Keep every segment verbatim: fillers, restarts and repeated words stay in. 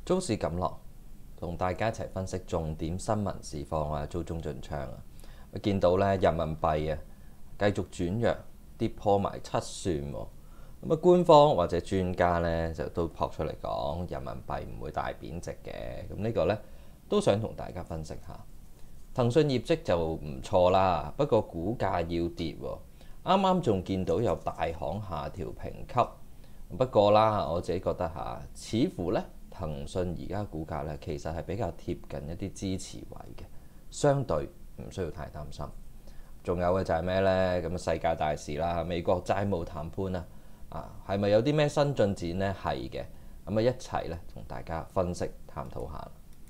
周市錦樂同大家一齊分析重點新聞市況啊，周中進場啊！我見到咧人民幣啊繼續轉弱，跌破埋七算喎。咁啊，官方或者專家咧就都撲出嚟講，人民幣唔會大貶值嘅。咁呢個咧都想同大家分析下。騰訊業績就唔錯啦，不過股價要跌喎。啱啱仲見到有大行下調評級，不過啦，我自己覺得嚇，似乎咧。騰訊而家股價咧，其實係比較貼近一啲支持位嘅，相對唔需要太擔心。仲有嘅就係咩呢？咁世界大事啦，美國債務談判啊，啊係咪有啲咩新進展呢？係嘅，咁啊一齊咧同大家分析探討下。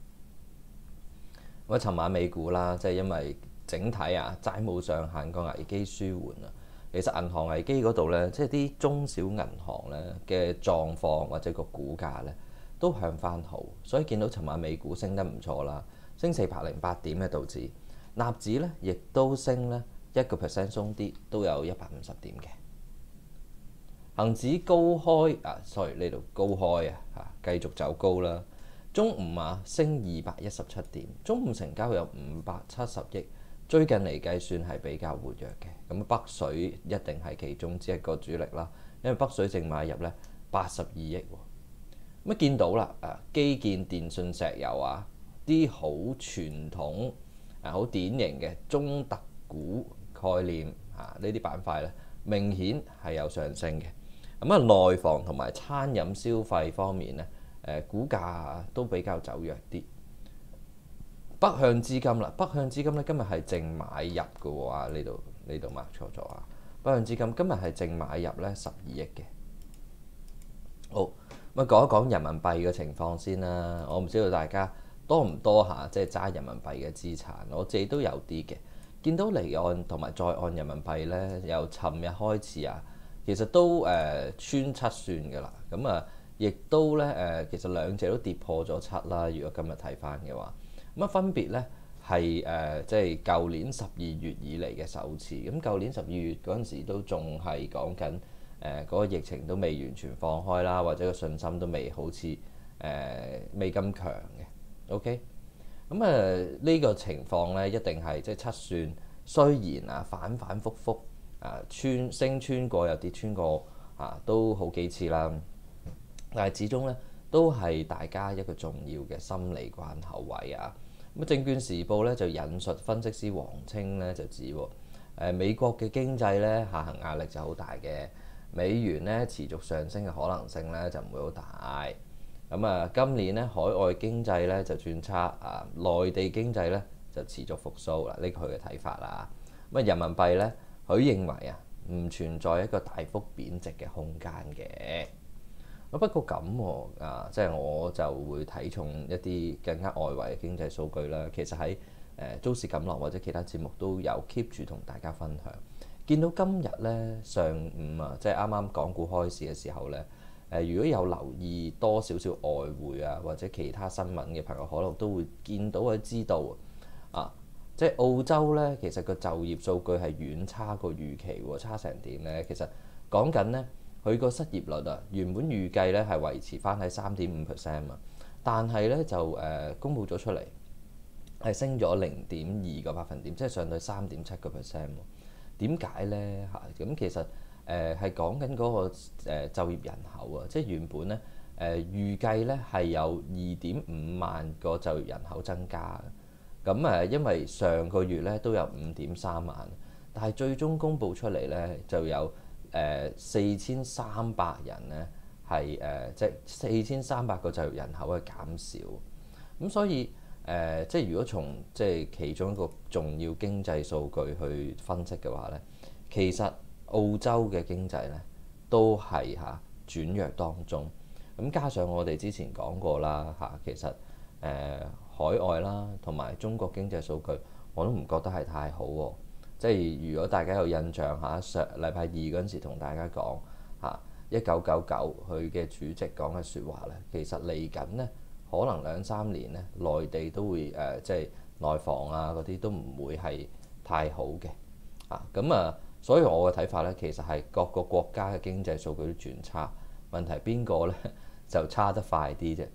咁啊，尋晚美股啦，即係因為整體啊債務上限個危機舒緩啊，其實銀行危機嗰度咧，即係啲中小銀行咧嘅狀況或者個股價咧，都向翻好，所以見到尋晚美股升得唔錯啦，升四百零八點嘅道指，納指咧亦都升咧一個 percent 鬆啲，都有一百五十點嘅。恆指高開啊，sorry 呢度高開啊，嚇繼續走高啦。中午啊升二百一十七點，中午成交有五百七十億，最近嚟計算係比較活躍嘅。咁北水一定係其中之一個主力啦，因為北水淨買入咧八十二億喎。咁見到啦，啊基建、電信、石油啊，啲好傳統、啊好典型嘅中特股概念啊，呢啲板塊咧明顯係有上升嘅。咁啊，內房同埋餐飲消費方面咧，誒股價都比較走弱啲。北向資金啦，北向資金咧今日係淨買入嘅喎，呢度呢度 mark 錯咗啊！北向資金今日係淨買入咧十二億嘅。好。咁講一講人民幣嘅情況先啦。我唔知道大家多唔多下即係揸人民幣嘅資產，我自己都有啲嘅。見到離岸同埋在岸人民幣咧，由尋日開始啊，其實都誒、呃、穿七算嘅啦。咁啊，亦都咧誒、呃，其實兩者都跌破咗七啦。如果今日睇翻嘅話，咁啊分別咧係誒即係舊年十二月以嚟嘅首次。咁舊年十二月嗰陣時都仲係講緊。誒嗰、呃那個疫情都未完全放開啦，或者個信心都未好似誒、呃、未咁強嘅。OK，咁啊呢個情況咧一定係即係七算，雖然啊反反覆覆啊穿升穿過又跌穿過啊都好幾次啦，但係始終咧都係大家一個重要嘅心理關口位啊。咁啊證券時報咧就引述分析師黃清咧就指喎、呃，美國嘅經濟咧下行壓力就好大嘅。美元咧持續上升嘅可能性咧就唔會好大。咁啊，今年咧海外經濟咧就轉差，啊內地經濟咧就持續復甦啦。呢個佢嘅睇法啦。咁啊，人民幣咧，佢認為啊唔存在一個大幅貶值嘅空間嘅。不過咁啊，即係我就會睇重一啲更加外圍嘅經濟數據啦。其實喺誒周市錦樂或者其他節目都有 keep 住同大家分享。見到今日咧上午啊，即係啱啱港股開市嘅時候咧，誒如果有留意多少少外匯啊或者其他新聞嘅朋友，可能都會見到或者知道啊，即係澳洲咧，其實個就業數據係遠差過預期喎，差成點咧？其實講緊咧，佢個失業率啊，原本預計咧係維持翻喺三點五 percent 啊，但係咧就誒、呃、公佈咗出嚟係升咗零點二個百分點，即係上到三點七個 percent 喎。點解咧嚇？咁其實誒係講緊嗰個誒就業人口啊，即係原本咧誒預計咧係有二點五萬個就業人口增加嘅。咁誒因為上個月咧都有五點三萬，但係最終公佈出嚟咧就有誒四千三百人咧係誒即係四千三百個就業人口嘅減少。咁所以誒、呃，即係如果從即係其中一個重要經濟數據去分析嘅話咧，其實澳洲嘅經濟咧都係嚇轉弱當中。咁加上我哋之前講過啦嚇，其實誒、呃、海外啦同埋中國經濟數據我都唔覺得係太好喎。即係如果大家有印象嚇，上禮拜二嗰陣時同大家講嚇一九九九佢嘅主席講嘅説話咧，其實嚟緊咧。可能兩三年咧，內地都會誒、呃，即係內房啊嗰啲都唔會係太好嘅啊。咁啊，所以我嘅睇法咧，其實係各個國家嘅經濟數據都轉差，問題邊個咧就差得快啲啫。而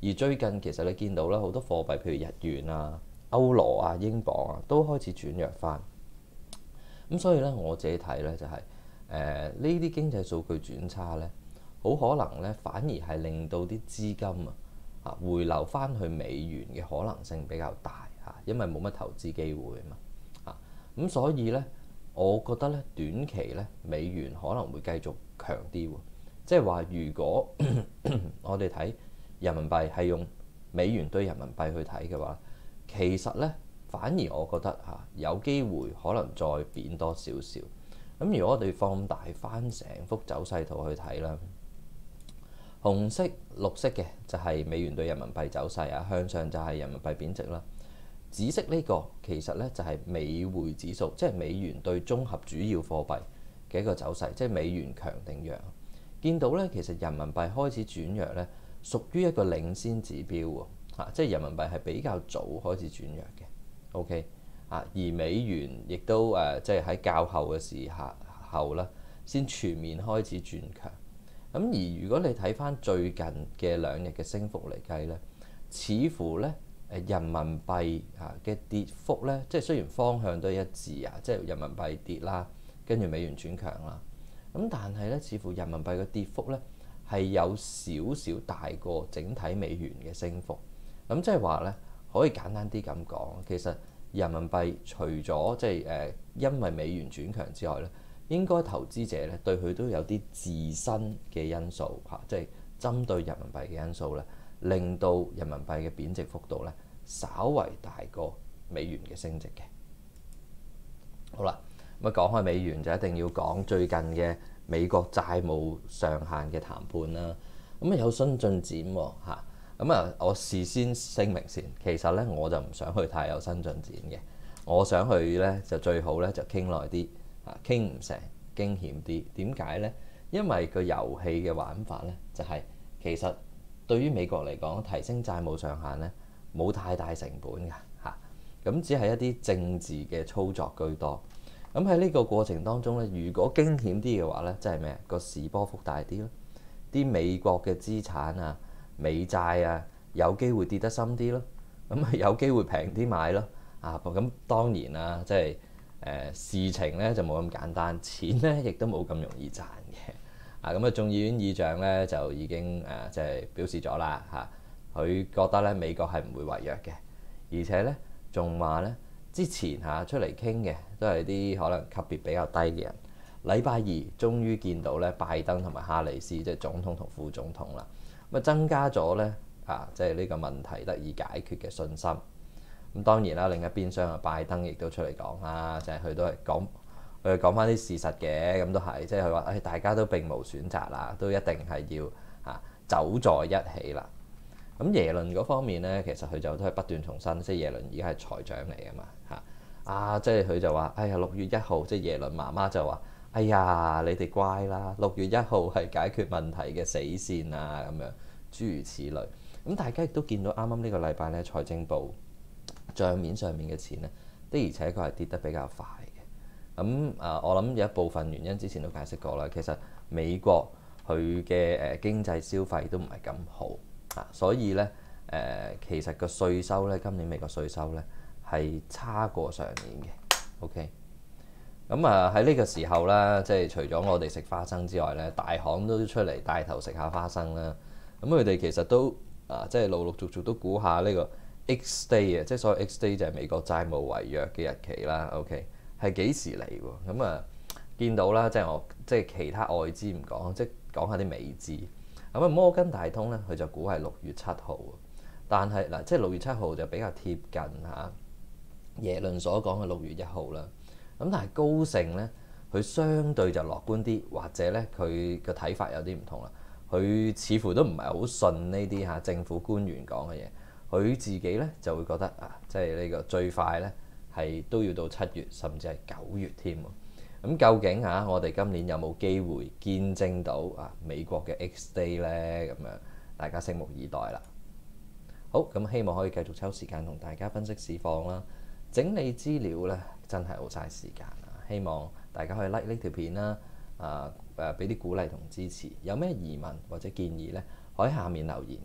而最近其實你見到啦，好多貨幣譬如日元啊、歐羅啊、英鎊啊，都開始轉弱翻。咁所以咧，我自己睇咧就係誒呢啲經濟數據轉差咧，好可能咧反而係令到啲資金啊啊回流翻去美元嘅可能性比較大嚇，因為冇乜投資機會啊嘛嚇。咁所以咧，我覺得咧短期咧美元可能會繼續強啲喎。即係話，如果我哋睇人民幣係用美元對人民幣去睇嘅話，其實咧反而我覺得嚇有機會可能再貶多少少。咁如果我哋放大翻成幅走勢圖去睇啦，紅色、綠色嘅就係美元對人民幣走勢啊，向上就係人民幣貶值啦。紫色呢個其實咧就係美匯指數，即係美元對綜合主要貨幣嘅一個走勢，即係美元強定弱。見到咧，其實人民幣開始轉弱咧，屬於一個領先指標喎，嚇，即係人民幣係比較早開始轉弱嘅。OK 啊，而美元亦都誒，即係喺較後嘅時候啦，先全面開始轉強。咁而如果你睇翻最近嘅兩日嘅升幅嚟計咧，似乎咧誒人民幣啊嘅跌幅咧，即係雖然方向都一致啊，即係人民幣跌啦，跟住美元轉強啦。咁但係咧，似乎人民幣嘅跌幅咧係有少少大過整體美元嘅升幅。咁即係話咧，可以簡單啲咁講，其實人民幣除咗即係誒因為美元轉強之外咧，應該投資者咧對佢都有啲自身嘅因素嚇，即係針對人民幣嘅因素咧，令到人民幣嘅貶值幅度咧稍為大過美元嘅升值嘅。好啦。咁啊，講開美元就一定要講最近嘅美國債務上限嘅談判啦。咁啊有新進展喎嚇。咁啊，我事先聲明先，其實咧我就唔想去太有新進展嘅。我想去咧就最好咧就傾耐啲嚇，傾唔成驚險啲。點解咧？因為個遊戲嘅玩法咧就係、是、其實對於美國嚟講，提升債務上限咧冇太大成本㗎嚇。咁只係一啲政治嘅操作居多。咁喺呢個過程當中咧，如果驚險啲嘅話咧，即係咩？個市波幅大啲咯，啲美國嘅資產啊、美債啊，有機會跌得深啲咯，咁啊有機會平啲買咯。啊，咁當然啦，即係誒事情咧就冇咁簡單，錢咧亦都冇咁容易賺嘅。啊，咁啊眾議院議長咧就已經誒即係表示咗啦嚇，佢覺得咧美國係唔會違約嘅，而且咧仲話咧。之前嚇出嚟傾嘅都係啲可能級別比較低嘅人。禮拜二終於見到咧拜登同埋哈里斯，即係總統同副總統啦，咁啊增加咗咧啊，即係呢個問題得以解決嘅信心。咁當然啦，另一邊廂啊，拜登亦都出嚟講啦，就係佢都係講佢講翻啲事實嘅，咁都係即係佢話誒大家都並無選擇啦，都一定係要啊走在一起啦。咁耶倫嗰方面咧，其實佢就都係不斷重申，即係耶倫而家係財長嚟㗎嘛嚇啊！即係佢就話：哎呀，六月一號，即係耶倫媽媽就話：哎呀，你哋乖啦，六月一號係解決問題嘅死線啊，咁樣諸如此類。咁大家亦都見到啱啱呢個禮拜咧，財政部帳面上面嘅錢咧，的而且確係跌得比較快嘅。咁啊，我諗有一部分原因之前都解釋過啦。其實美國佢嘅誒經濟消費都唔係咁好。啊，所以咧，誒、呃、其實個稅收咧，今年美國稅收咧係差過上年嘅。OK，咁啊喺呢個時候啦，即係除咗我哋食花生之外咧，大行都出嚟帶頭食下花生啦。咁佢哋其實都啊，即係陸陸續續都估下呢個 X day 啊，即係所謂 X day 就係美國債務違約嘅日期啦。OK，係幾時嚟喎？咁啊見到啦，即係我即係其他外資唔講，即係講下啲美資。咁啊，摩根大通咧，佢就估係六月七號，但係嗱，即係六月七號就比較貼近嚇耶倫所講嘅六月一號啦。咁但係高盛咧，佢相對就樂觀啲，或者咧佢嘅睇法有啲唔同啦。佢似乎都唔係好信呢啲嚇政府官員講嘅嘢，佢自己咧就會覺得啊，即係呢個最快咧係都要到七月，甚至係九月添喎。咁究竟嚇我哋今年有冇機會見證到啊美國嘅 X Day 咧？咁樣大家拭目以待啦。好，咁希望可以繼續抽時間同大家分析市況啦。整理資料咧真係好嘥時間啊！希望大家可以 like 呢條片啦，啊誒俾啲鼓勵同支持。有咩疑問或者建議咧，可以喺下面留言嘅。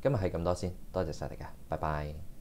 今日係咁多先，多謝晒大家，拜拜。